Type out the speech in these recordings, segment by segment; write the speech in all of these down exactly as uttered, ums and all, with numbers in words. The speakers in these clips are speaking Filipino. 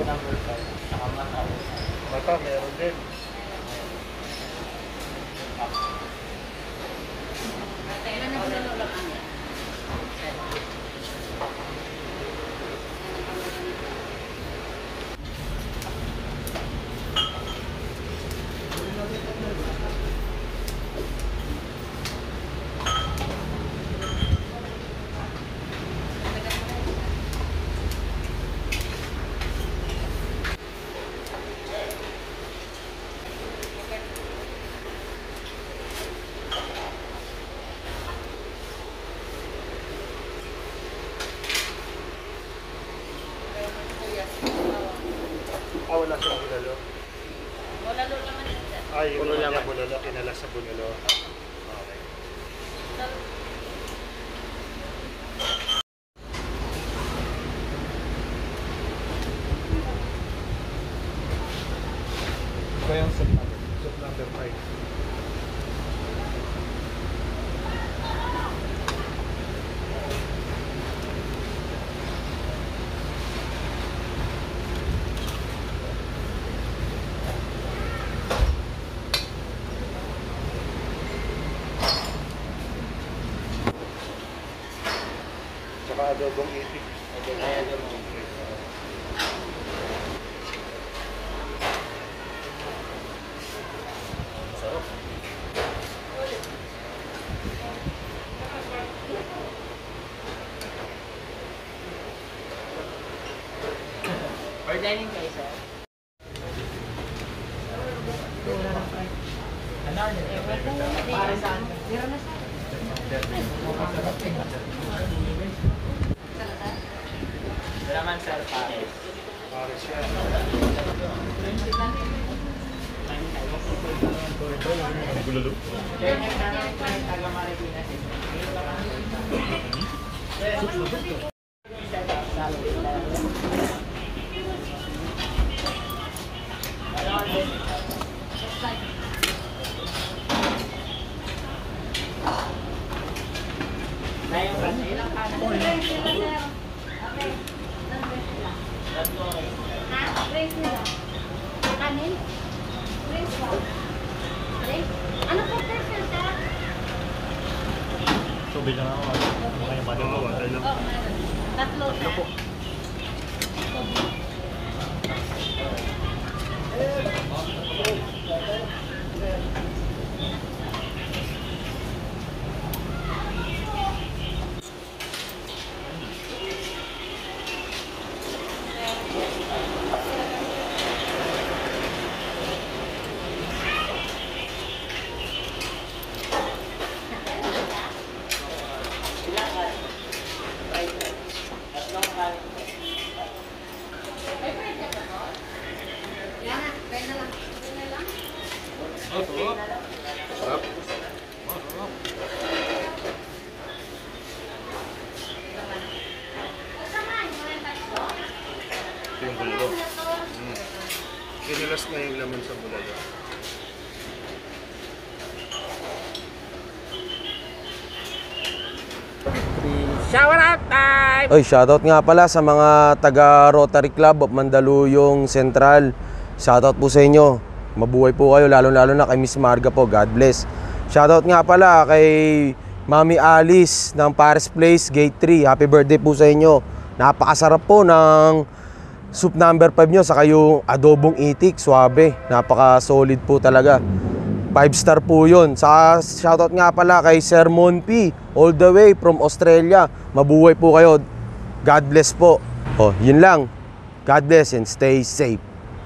number five. Saka mata. Mata, meron din. Kailan na bulalo lang ang Ah, wala siyang bulalo. bulalo naman yun. Ay, yung Puno bulalo, naman. bulalo, kinala sa bulalo. Okay. Ito yung soup number, soup number five. Tsaka adobong itik. Ay, adobo. Sarap. Or dining kayo, sir? Para saan? Salamat, sir. Pares. Pares siya. Bulalo. Taga Marikina. Kanin? Drinks mo? Drinks? Ano po prefer? Tubig na ako. Makaya pa din po. Oh, meron. Tatlo na. Sarap. Ito yung bulalo. Mm. Kinilas na yung laman sa bulalo. Shower out time! Oy, shoutout nga pala sa mga taga Rotary Club of Mandaluyong Central. Shoutout po sa inyo. Mabuhay po kayo, lalo-lalo na kay Miss Marga po. God bless. Shoutout nga pala kay Mami Alice ng Paris Place, Gate three. Happy birthday po sa inyo. Napakasarap po ng soup number five nyo, saka yung adobong itik, suabe. Napaka-solid po talaga. five star po yun. Saka shoutout nga pala kay Sir Mon P, all the way from Australia. Mabuhay po kayo. God bless po. Oh, yun lang. God bless and stay safe.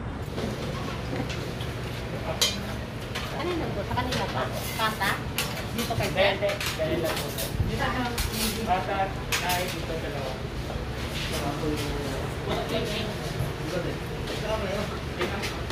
Ano yun po? Sa kanila pa? Kasa? Dito kay Hindi, Ben? hindi. Dahil lang po. Dito na. Bata, ay, dito dalawa. Dito.